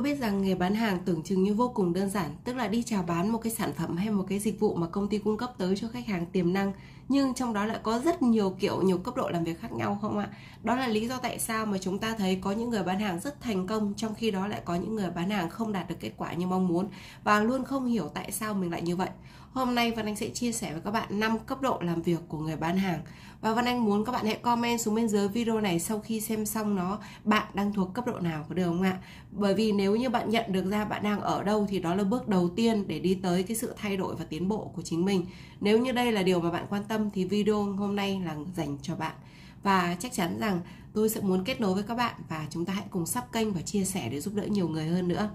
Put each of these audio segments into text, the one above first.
biết rằng nghề bán hàng tưởng chừng như vô cùng đơn giản, tức là đi chào bán một cái sản phẩm hay một cái dịch vụ mà công ty cung cấp tới cho khách hàng tiềm năng, nhưng trong đó lại có rất nhiều kiểu, nhiều cấp độ làm việc khác nhau không ạ? Đó là lý do tại sao mà chúng ta thấy có những người bán hàng rất thành công, trong khi đó lại có những người bán hàng không đạt được kết quả như mong muốn và luôn không hiểu tại sao mình lại như vậy. Hôm nay Vân Anh sẽ chia sẻ với các bạn 5 cấp độ làm việc của người bán hàng. Và Vân Anh muốn các bạn hãy comment xuống bên dưới video này sau khi xem xong nó, bạn đang thuộc cấp độ nào, có được không ạ? Bởi vì nếu như bạn nhận được ra bạn đang ở đâu thì đó là bước đầu tiên để đi tới cái sự thay đổi và tiến bộ của chính mình. Nếu như đây là điều mà bạn quan tâm thì video hôm nay là dành cho bạn. Và chắc chắn rằng tôi sẽ muốn kết nối với các bạn và chúng ta hãy cùng sub kênh và chia sẻ để giúp đỡ nhiều người hơn nữa.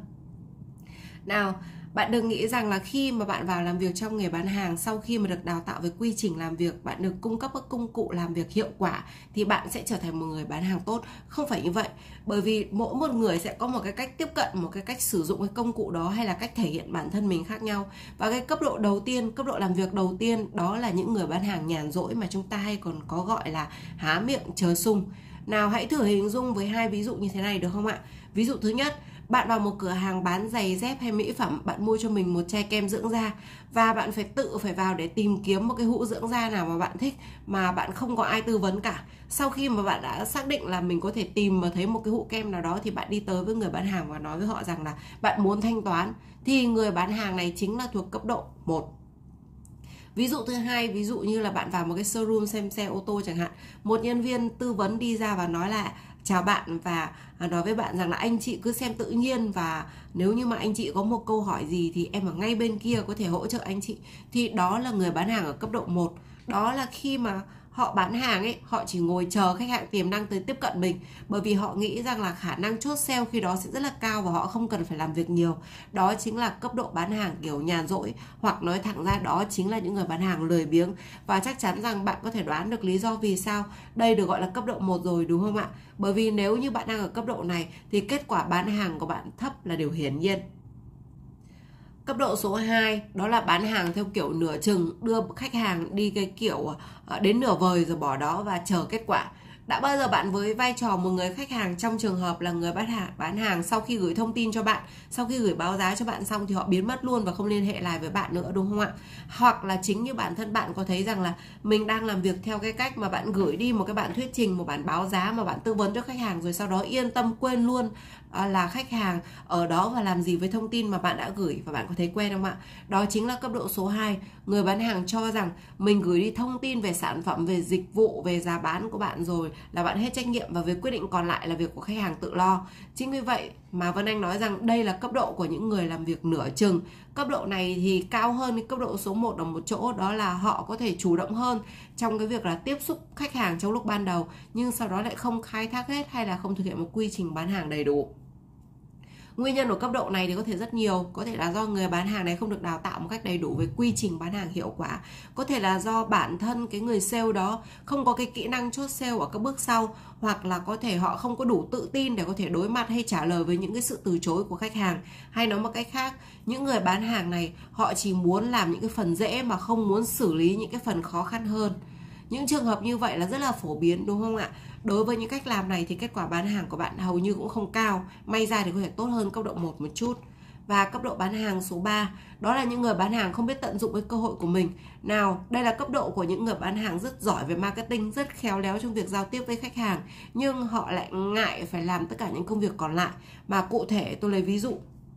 Nào, bạn đừng nghĩ rằng là khi mà bạn vào làm việc trong nghề bán hàng, sau khi mà được đào tạo về quy trình làm việc, bạn được cung cấp các công cụ làm việc hiệu quả thì bạn sẽ trở thành một người bán hàng tốt. Không phải như vậy. Bởi vì mỗi một người sẽ có một cái cách tiếp cận, một cái cách sử dụng cái công cụ đó hay là cách thể hiện bản thân mình khác nhau. Và cái cấp độ đầu tiên, cấp độ làm việc đầu tiên đó là những người bán hàng nhàn rỗi mà chúng ta hay còn có gọi là há miệng chờ sung. Nào, hãy thử hình dung với hai ví dụ như thế này được không ạ? Ví dụ thứ nhất, bạn vào một cửa hàng bán giày dép hay mỹ phẩm, bạn mua cho mình một chai kem dưỡng da và bạn phải vào để tìm kiếm một cái hũ dưỡng da nào mà bạn thích mà bạn không có ai tư vấn cả. Sau khi mà bạn đã xác định là mình có thể tìm và thấy một cái hũ kem nào đó thì bạn đi tới với người bán hàng và nói với họ rằng là bạn muốn thanh toán, thì người bán hàng này chính là thuộc cấp độ 1. Ví dụ thứ hai, ví dụ như là bạn vào một cái showroom xem xe ô tô chẳng hạn, một nhân viên tư vấn đi ra và nói là chào bạn và nói với bạn rằng là anh chị cứ xem tự nhiên, và nếu như mà anh chị có một câu hỏi gì thì em ở ngay bên kia có thể hỗ trợ anh chị. Thì đó là người bán hàng ở cấp độ 1. Đó là khi mà họ bán hàng ấy, họ chỉ ngồi chờ khách hàng tiềm năng tới tiếp cận mình, bởi vì họ nghĩ rằng là khả năng chốt sale khi đó sẽ rất là cao và họ không cần phải làm việc nhiều. Đó chính là cấp độ bán hàng kiểu nhàn rỗi, hoặc nói thẳng ra đó chính là những người bán hàng lười biếng. Và chắc chắn rằng bạn có thể đoán được lý do vì sao đây được gọi là cấp độ 1 rồi, đúng không ạ? Bởi vì nếu như bạn đang ở cấp độ này thì kết quả bán hàng của bạn thấp là điều hiển nhiên. Cấp độ số 2 đó là bán hàng theo kiểu nửa chừng, đưa khách hàng đi cái kiểu đến nửa vời rồi bỏ đó và chờ kết quả. Đã bao giờ bạn với vai trò một người khách hàng trong trường hợp là người bán hàng sau khi gửi thông tin cho bạn, sau khi gửi báo giá cho bạn xong thì họ biến mất luôn và không liên hệ lại với bạn nữa, đúng không ạ? Hoặc là chính như bản thân bạn có thấy rằng là mình đang làm việc theo cái cách mà bạn gửi đi một cái bản thuyết trình, một bản báo giá mà bạn tư vấn cho khách hàng rồi sau đó yên tâm quên luôn là khách hàng ở đó và làm gì với thông tin mà bạn đã gửi, và bạn có thấy quen không ạ? Đó chính là cấp độ số 2. Người bán hàng cho rằng mình gửi đi thông tin về sản phẩm, về dịch vụ, về giá bán của bạn rồi là bạn hết trách nhiệm và việc quyết định còn lại là việc của khách hàng tự lo. Chính vì vậy mà Vân Anh nói rằng đây là cấp độ của những người làm việc nửa chừng. Cấp độ này thì cao hơn cái cấp độ số 1 ở một chỗ, đó là họ có thể chủ động hơn trong cái việc là tiếp xúc khách hàng trong lúc ban đầu, nhưng sau đó lại không khai thác hết hay là không thực hiện một quy trình bán hàng đầy đủ. Nguyên nhân của cấp độ này thì có thể rất nhiều. Có thể là do người bán hàng này không được đào tạo một cách đầy đủ về quy trình bán hàng hiệu quả. Có thể là do bản thân cái người sale đó không có cái kỹ năng chốt sale ở các bước sau. Hoặc là có thể họ không có đủ tự tin để có thể đối mặt hay trả lời với những cái sự từ chối của khách hàng. Hay nói một cách khác, những người bán hàng này họ chỉ muốn làm những cái phần dễ mà không muốn xử lý những cái phần khó khăn hơn. Những trường hợp như vậy là rất là phổ biến, đúng không ạ? Đối với những cách làm này thì kết quả bán hàng của bạn hầu như cũng không cao. May ra thì có thể tốt hơn cấp độ 1 một chút. Và cấp độ bán hàng số 3, đó là những người bán hàng không biết tận dụng cái cơ hội của mình. Nào, đây là cấp độ của những người bán hàng rất giỏi về marketing, rất khéo léo trong việc giao tiếp với khách hàng, nhưng họ lại ngại phải làm tất cả những công việc còn lại. Mà cụ thể tôi lấy ví dụ,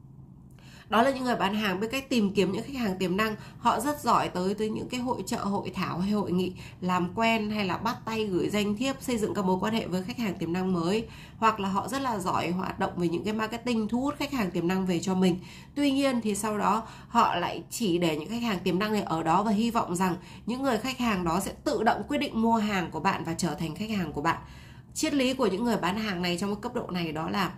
đó là những người bán hàng biết cách tìm kiếm những khách hàng tiềm năng. Họ rất giỏi tới những cái hội chợ, hội thảo hay hội nghị, làm quen hay là bắt tay gửi danh thiếp, xây dựng các mối quan hệ với khách hàng tiềm năng mới. Hoặc là họ rất là giỏi hoạt động về những cái marketing, thu hút khách hàng tiềm năng về cho mình. Tuy nhiên thì sau đó họ lại chỉ để những khách hàng tiềm năng này ở đó và hy vọng rằng những người khách hàng đó sẽ tự động quyết định mua hàng của bạn và trở thành khách hàng của bạn. Triết lý của những người bán hàng này trong cái cấp độ này đó là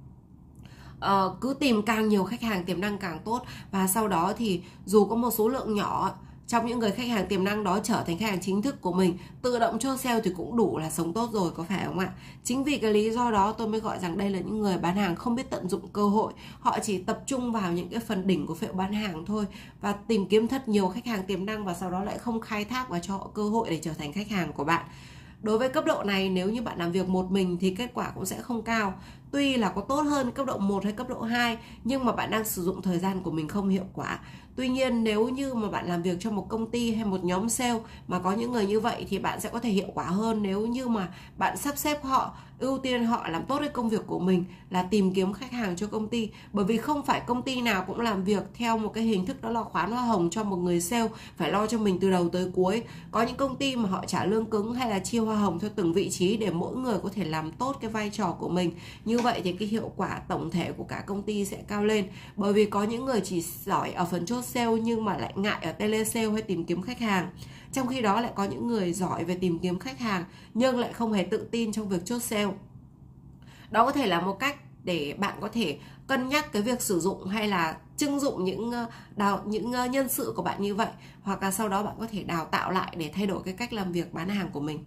cứ tìm càng nhiều khách hàng tiềm năng càng tốt, và sau đó thì dù có một số lượng nhỏ trong những người khách hàng tiềm năng đó trở thành khách hàng chính thức của mình, tự động chốt sale thì cũng đủ là sống tốt rồi, có phải không ạ? Chính vì cái lý do đó tôi mới gọi rằng đây là những người bán hàng không biết tận dụng cơ hội. Họ chỉ tập trung vào những cái phần đỉnh của phễu bán hàng thôi và tìm kiếm thật nhiều khách hàng tiềm năng và sau đó lại không khai thác và cho họ cơ hội để trở thành khách hàng của bạn. Đối với cấp độ này, nếu như bạn làm việc một mình thì kết quả cũng sẽ không cao. tuy là có tốt hơn cấp độ 1 hay cấp độ 2, nhưng mà bạn đang sử dụng thời gian của mình không hiệu quả. Tuy nhiên nếu như mà bạn làm việc cho một công ty hay một nhóm sale mà có những người như vậy thì bạn sẽ có thể hiệu quả hơn nếu như mà bạn sắp xếp họ, ưu tiên họ làm tốt cái công việc của mình là tìm kiếm khách hàng cho công ty. Bởi vì không phải công ty nào cũng làm việc theo một cái hình thức đó là khoán hoa hồng cho một người sale phải lo cho mình từ đầu tới cuối. Có những công ty mà họ trả lương cứng hay là chia hoa hồng theo từng vị trí để mỗi người có thể làm tốt cái vai trò của mình. Như vậy thì cái hiệu quả tổng thể của cả công ty sẽ cao lên. Bởi vì có những người chỉ giỏi ở phần chốt sale nhưng mà lại ngại ở telesale hay tìm kiếm khách hàng. Trong khi đó lại có những người giỏi về tìm kiếm khách hàng nhưng lại không hề tự tin trong việc chốt sale. Đó có thể là một cách để bạn có thể cân nhắc cái việc sử dụng hay là trưng dụng những nhân sự của bạn như vậy, hoặc là sau đó bạn có thể đào tạo lại để thay đổi cái cách làm việc bán hàng của mình.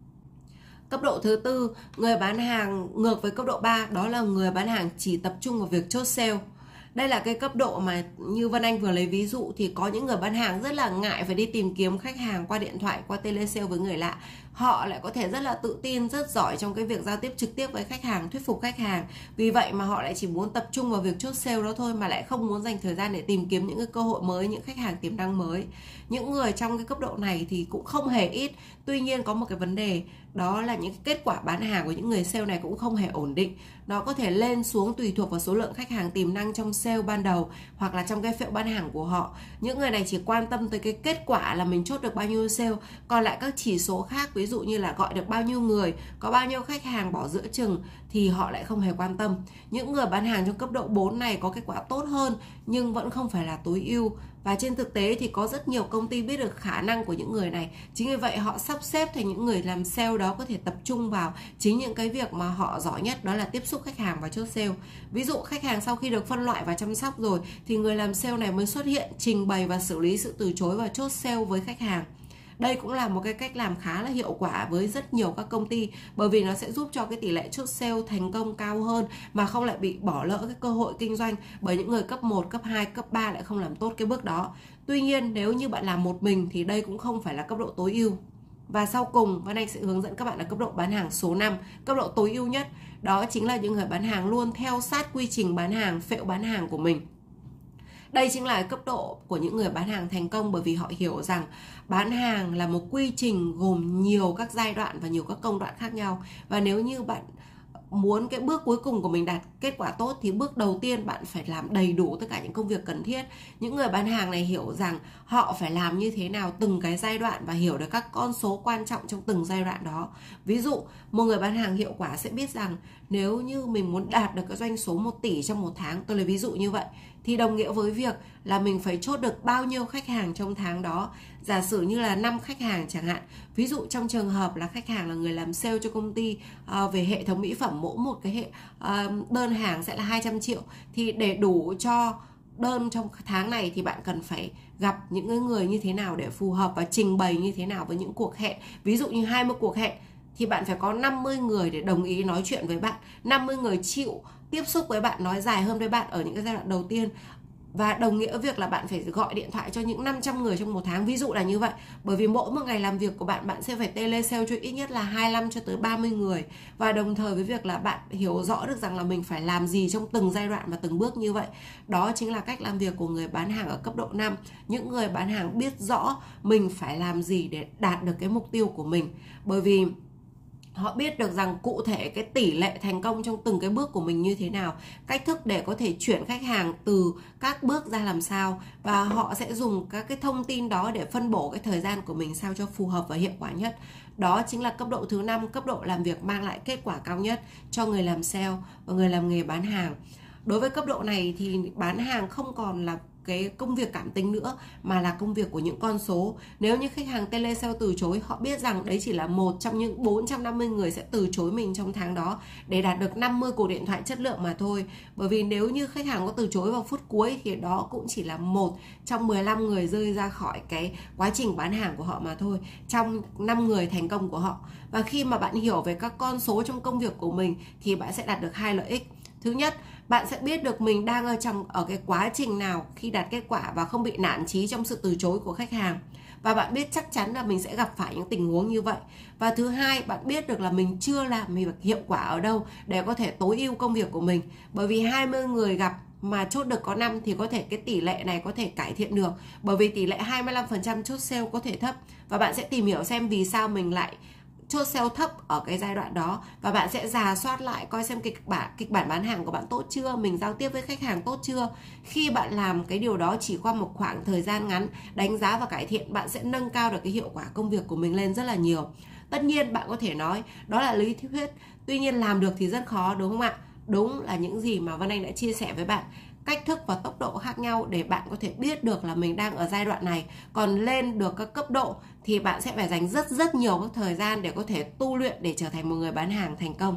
Cấp độ thứ tư, người bán hàng ngược với cấp độ 3, đó là người bán hàng chỉ tập trung vào việc chốt sale. Đây là cái cấp độ mà như Vân Anh vừa lấy ví dụ thì có những người bán hàng rất là ngại phải đi tìm kiếm khách hàng qua điện thoại, qua telesale với người lạ. Họ lại có thể rất là tự tin, rất giỏi trong cái việc giao tiếp trực tiếp với khách hàng, thuyết phục khách hàng. Vì vậy mà họ lại chỉ muốn tập trung vào việc chốt sale đó thôi, mà lại không muốn dành thời gian để tìm kiếm những cái cơ hội mới, những khách hàng tiềm năng mới. Những người trong cái cấp độ này thì cũng không hề ít. Tuy nhiên có một cái vấn đề, đó là những kết quả bán hàng của những người sale này cũng không hề ổn định. Nó có thể lên xuống tùy thuộc vào số lượng khách hàng tiềm năng trong sale ban đầu hoặc là trong cái phễu bán hàng của họ. Những người này chỉ quan tâm tới cái kết quả là mình chốt được bao nhiêu sale, còn lại các chỉ số khác, ví dụ như là gọi được bao nhiêu người, có bao nhiêu khách hàng bỏ giữa chừng thì họ lại không hề quan tâm. Những người bán hàng trong cấp độ 4 này có kết quả tốt hơn nhưng vẫn không phải là tối ưu. Và trên thực tế thì có rất nhiều công ty biết được khả năng của những người này. Chính vì vậy họ sắp xếp thành những người làm sale đó có thể tập trung vào chính những cái việc mà họ giỏi nhất, đó là tiếp xúc khách hàng và chốt sale. Ví dụ khách hàng sau khi được phân loại và chăm sóc rồi thì người làm sale này mới xuất hiện, trình bày và xử lý sự từ chối và chốt sale với khách hàng. Đây cũng là một cái cách làm khá là hiệu quả với rất nhiều các công ty, bởi vì nó sẽ giúp cho cái tỷ lệ chốt sale thành công cao hơn mà không lại bị bỏ lỡ cái cơ hội kinh doanh bởi những người cấp 1, cấp 2, cấp 3 lại không làm tốt cái bước đó. Tuy nhiên nếu như bạn làm một mình thì đây cũng không phải là cấp độ tối ưu. Và sau cùng Vân Anh sẽ hướng dẫn các bạn là cấp độ bán hàng số 5, cấp độ tối ưu nhất. Đó chính là những người bán hàng luôn theo sát quy trình bán hàng, phễu bán hàng của mình. Đây chính là cấp độ của những người bán hàng thành công, bởi vì họ hiểu rằng bán hàng là một quy trình gồm nhiều các giai đoạn và nhiều các công đoạn khác nhau. Và nếu như bạn muốn cái bước cuối cùng của mình đạt kết quả tốt thì bước đầu tiên bạn phải làm đầy đủ tất cả những công việc cần thiết. Những người bán hàng này hiểu rằng họ phải làm như thế nào từng cái giai đoạn và hiểu được các con số quan trọng trong từng giai đoạn đó. Ví dụ, một người bán hàng hiệu quả sẽ biết rằng nếu như mình muốn đạt được cái doanh số 1 tỷ trong một tháng, tôi lấy ví dụ như vậy, thì đồng nghĩa với việc là mình phải chốt được bao nhiêu khách hàng trong tháng đó. Giả sử như là 5 khách hàng chẳng hạn. Ví dụ trong trường hợp là khách hàng là người làm sale cho công ty về hệ thống mỹ phẩm, mỗi một cái đơn hàng sẽ là 200 triệu. Thì để đủ cho đơn trong tháng này thì bạn cần phải gặp những người như thế nào để phù hợp và trình bày như thế nào với những cuộc hẹn. Ví dụ như 20 cuộc hẹn thì bạn phải có 50 người để đồng ý nói chuyện với bạn, 50 người chịu tiếp xúc với bạn, nói dài hơn với bạn ở những cái giai đoạn đầu tiên. Và đồng nghĩa việc là bạn phải gọi điện thoại cho những 500 người trong một tháng, ví dụ là như vậy. Bởi vì mỗi một ngày làm việc của bạn, bạn sẽ phải telesale cho ít nhất là 25 cho tới 30 người. Và đồng thời với việc là bạn hiểu rõ được rằng là mình phải làm gì trong từng giai đoạn và từng bước như vậy. Đó chính là cách làm việc của người bán hàng ở cấp độ 5. Những người bán hàng biết rõ mình phải làm gì để đạt được cái mục tiêu của mình. Bởi vì họ biết được rằng cụ thể cái tỷ lệ thành công trong từng cái bước của mình như thế nào, cách thức để có thể chuyển khách hàng từ các bước ra làm sao, và họ sẽ dùng các cái thông tin đó để phân bổ cái thời gian của mình sao cho phù hợp và hiệu quả nhất. Đó chính là cấp độ thứ 5, cấp độ làm việc mang lại kết quả cao nhất cho người làm sale và người làm nghề bán hàng. Đối với cấp độ này thì bán hàng không còn là cái công việc cảm tính nữa mà là công việc của những con số. Nếu như khách hàng telesale từ chối, họ biết rằng đấy chỉ là một trong những 450 người sẽ từ chối mình trong tháng đó để đạt được 50 cuộc điện thoại chất lượng mà thôi. Bởi vì nếu như khách hàng có từ chối vào phút cuối thì đó cũng chỉ là một trong 15 người rơi ra khỏi cái quá trình bán hàng của họ mà thôi, trong 5 người thành công của họ. Và khi mà bạn hiểu về các con số trong công việc của mình thì bạn sẽ đạt được 2 lợi ích. Thứ nhất, bạn sẽ biết được mình đang ở cái quá trình nào khi đạt kết quả và không bị nản chí trong sự từ chối của khách hàng. và bạn biết chắc chắn là mình sẽ gặp phải những tình huống như vậy. Và thứ hai, bạn biết được là mình chưa làm việc hiệu quả ở đâu để có thể tối ưu công việc của mình. Bởi vì 20 người gặp mà chốt được có 5 thì có thể cái tỷ lệ này có thể cải thiện được. Bởi vì tỷ lệ 25% chốt sale có thể thấp. Và bạn sẽ tìm hiểu xem vì sao mình lại chốt sale thấp ở cái giai đoạn đó, và bạn sẽ rà soát lại coi xem kịch bản bán hàng của bạn tốt chưa, mình giao tiếp với khách hàng tốt chưa. Khi bạn làm cái điều đó chỉ qua một khoảng thời gian ngắn, đánh giá và cải thiện, bạn sẽ nâng cao được cái hiệu quả công việc của mình lên rất là nhiều. Tất nhiên bạn có thể nói đó là lý thuyết, tuy nhiên làm được thì rất khó, đúng không ạ? Đúng là những gì mà Vân Anh đã chia sẻ với bạn, cách thức và tốc độ khác nhau để bạn có thể biết được là mình đang ở giai đoạn này. Còn lên được các cấp độ thì bạn sẽ phải dành rất nhiều các thời gian để có thể tu luyện để trở thành một người bán hàng thành công.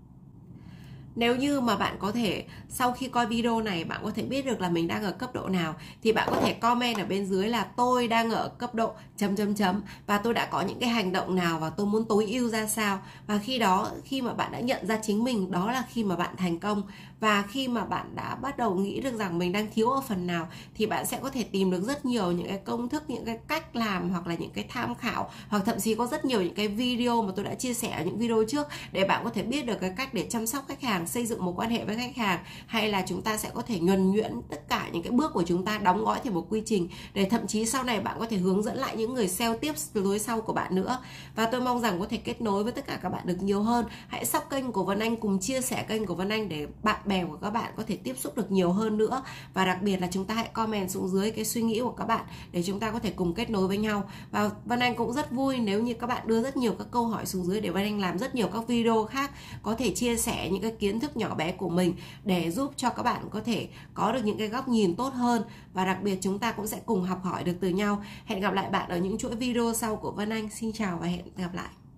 Nếu như mà bạn có thể sau khi coi video này bạn có thể biết được là mình đang ở cấp độ nào thì bạn có thể comment ở bên dưới là tôi đang ở cấp độ ... và tôi đã có những cái hành động nào và tôi muốn tối ưu ra sao. Và khi đó, khi mà bạn đã nhận ra chính mình, đó là khi mà bạn thành công. Và khi mà bạn đã bắt đầu nghĩ được rằng mình đang thiếu ở phần nào thì bạn sẽ có thể tìm được rất nhiều những cái công thức, những cái cách làm hoặc là những cái tham khảo, hoặc thậm chí có rất nhiều những cái video mà tôi đã chia sẻ ở những video trước để bạn có thể biết được cái cách để chăm sóc khách hàng, xây dựng mối quan hệ với khách hàng, hay là chúng ta sẽ có thể nhuần nhuyễn tất cả những cái bước của chúng ta, đóng gói thành một quy trình để thậm chí sau này bạn có thể hướng dẫn lại những người sale tiếp đối sau của bạn nữa. Và tôi mong rằng có thể kết nối với tất cả các bạn được nhiều hơn. Hãy sub kênh của Vân Anh, cùng chia sẻ kênh của Vân Anh để bạn bè của các bạn có thể tiếp xúc được nhiều hơn nữa. Và đặc biệt là chúng ta hãy comment xuống dưới cái suy nghĩ của các bạn để chúng ta có thể cùng kết nối với nhau. Và Vân Anh cũng rất vui nếu như các bạn đưa rất nhiều các câu hỏi xuống dưới để Vân Anh làm rất nhiều các video khác, có thể chia sẻ những cái kiến thức nhỏ bé của mình để giúp cho các bạn có thể có được những cái góc nhìn tốt hơn. Và đặc biệt chúng ta cũng sẽ cùng học hỏi được từ nhau. Hẹn gặp lại bạn ở những chuỗi video sau của Vân Anh. Xin chào và hẹn gặp lại.